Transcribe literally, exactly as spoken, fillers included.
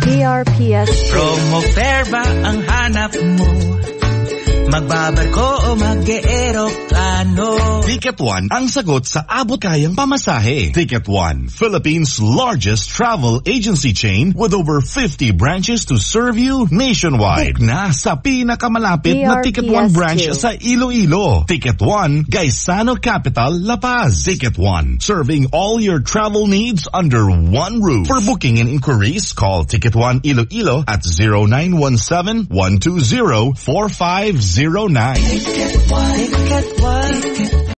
D R P S two. Promo fare ba ang hanap mo? Magbabarko o mag-eeroplano? Ticket one ang sagot sa abot kayang pamasahe. Ticket one, Philippines' largest travel agency chain with over fifty branches to serve you nationwide. Book na sa pinakamalapit na Ticket one branch sa Iloilo. Ticket one, Gaisano Capital, La Paz. Ticket one, serving all your travel needs under one roof. For booking and inquiries, call Ticket one Iloilo at zero nine one seven, one two zero, four five zero nine. Ticket one, Ticket one.